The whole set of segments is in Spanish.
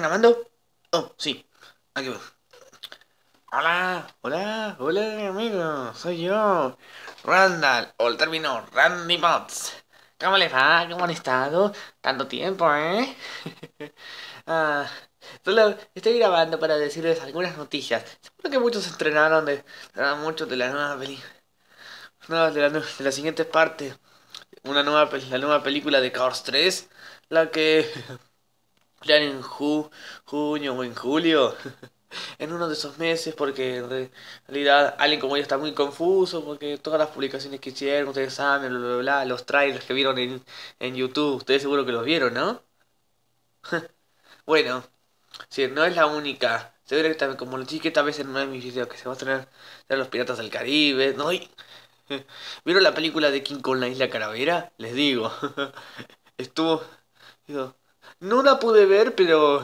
¿Están grabando? Oh, sí. Aquí voy. Hola, hola, hola, amigos. Soy yo, Randall, o el término Randy Potts. ¿Cómo les va? ¿Cómo han estado? Tanto tiempo, ¿eh? ah, Solo estoy grabando para decirles algunas noticias. Seguro que muchos estrenaron muchos de la nueva película. No, de la siguiente parte. La nueva película de Cars 3. La que ya en junio o en julio. En uno de esos meses porque en realidad alguien como yo está muy confuso porque todas las publicaciones que hicieron, ustedes saben, bla, bla, bla, los trailers que vieron en YouTube, ustedes seguro que los vieron, ¿no? Bueno, si no es la única, seguro que también, como lo dije esta vez en uno de mis videos, que se va a estrenar Los Piratas del Caribe, ¿no? ¿Vieron la película de King Kong, la Isla Calavera? Les digo, estuvo... digo, no la pude ver, pero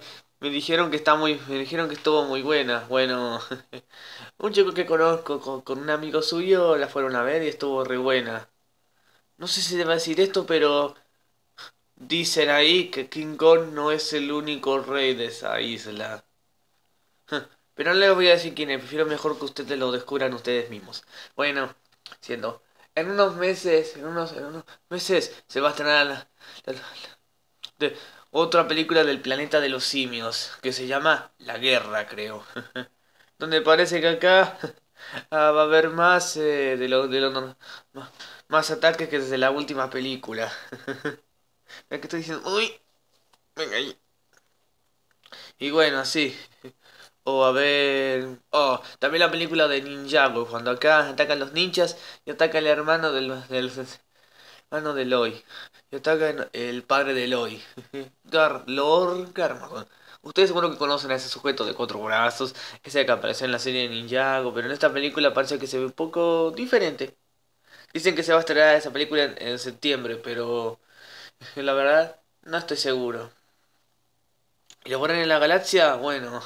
me dijeron que estuvo muy buena. Bueno, un chico que conozco con un amigo suyo la fueron a ver y estuvo re buena. No sé si debo decir esto, pero dicen ahí que King Kong no es el único rey de esa isla. Pero no les voy a decir quién es, prefiero mejor que ustedes lo descubran ustedes mismos. Bueno, siendo, en unos meses se va a estrenar la- de otra película del planeta de los simios, que se llama La Guerra, creo. Donde parece que acá va a haber más más, más ataques que desde la última película. Es que estoy diciendo, uy, venga ahí. Y bueno, así. O a ver. Oh, también la película de Ninjago, cuando acá atacan los ninjas y ataca el hermano del hermano de Eloy. Y ataca el padre de Eloy. Lord Garmadon. Ustedes seguro que conocen a ese sujeto de cuatro brazos, ese que apareció en la serie de Ninjago, pero en esta película parece que se ve un poco diferente. Dicen que se va a estrenar esa película en septiembre, pero la verdad no estoy seguro. ¿Y lo ponen en la galaxia? Bueno,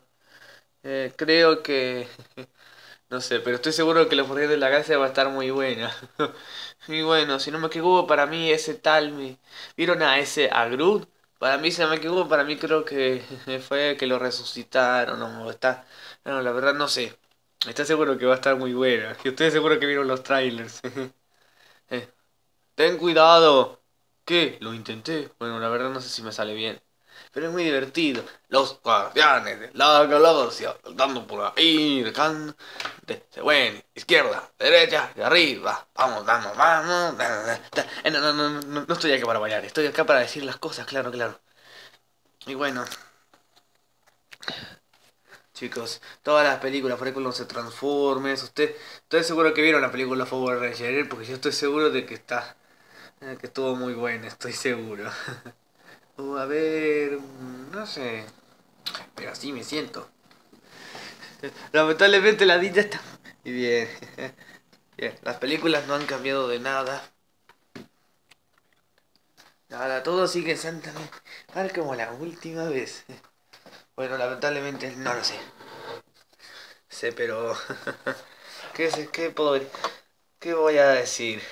creo que... no sé, pero estoy seguro que los Guardianes de la Galaxia va a estar muy buena. Y bueno, si no me equivoco, para mí ese tal... ¿Vieron a ese a Groot? Para mí, si no me equivoco, para mí creo que fue que lo resucitaron o está... No, la verdad no sé. Estoy seguro que va a estar muy buena. Y ustedes seguro que vieron los trailers. Eh, Ten cuidado. ¿Qué? Lo intenté. Bueno, la verdad no sé si me sale bien. Pero es muy divertido. Los guardianes de la galaxia, saltando por ahí, bueno, izquierda, derecha, de arriba. Vamos, vamos, vamos. No estoy acá para bailar, estoy acá para decir las cosas, claro, claro. Y bueno, chicos, todas las películas, por ejemplo, se Transformers, ustedes seguro que vieron la película Power Ranger, porque yo estoy seguro de que que estuvo muy buena, estoy seguro. A ver, no sé, pero así me siento. Lamentablemente la niña está... Y bien, bien, las películas no han cambiado de nada. Nada, todo sigue exactamente tal como la última vez. Bueno, lamentablemente no lo sé. Sé, pero... ¿Qué voy a decir?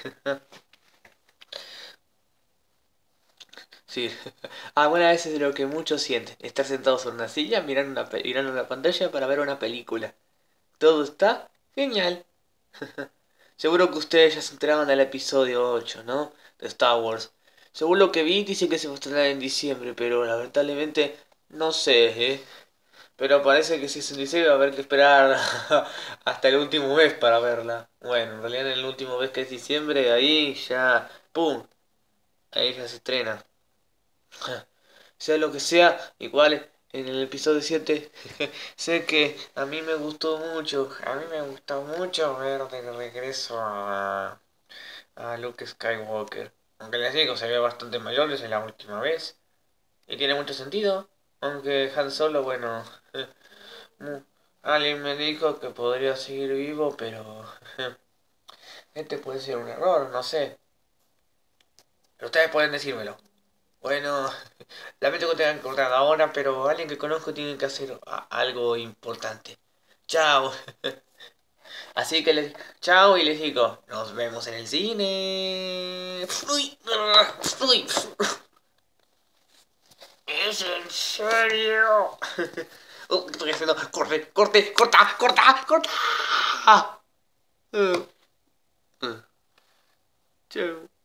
Sí. Bueno, eso es lo que muchos sienten. Estar sentados en una silla mirando una pantalla para ver una película. Todo está genial. Seguro que ustedes ya se enteraban del episodio 8, ¿no? De Star Wars. Según lo que vi, dice que se va a estrenar en diciembre, pero lamentablemente no sé, ¿eh? Pero parece que si es en diciembre va a haber que esperar hasta el último mes para verla. Bueno, en realidad en el último mes que es diciembre, ahí ya... ¡Pum! Ahí ya se estrena. Sea lo que sea, igual en el episodio 7 sé que a mí me gustó mucho, a mí me gustó mucho ver de regreso a Luke Skywalker. Aunque les digo, se ve bastante mayor desde la última vez. Y tiene mucho sentido. Aunque Han Solo, bueno, mu- alguien me dijo que podría seguir vivo, pero este puede ser un error, no sé. Pero ustedes pueden decírmelo. Bueno, lamento que tengan que cortar ahora, pero alguien que conozco tiene que hacer algo importante. Chao. Así que les chao y les digo, nos vemos en el cine. Uy, uy. ¿Es en serio? Oh, ¿qué estoy haciendo? Corte, corte, corta, corta, corta. Uh, uh. Chau.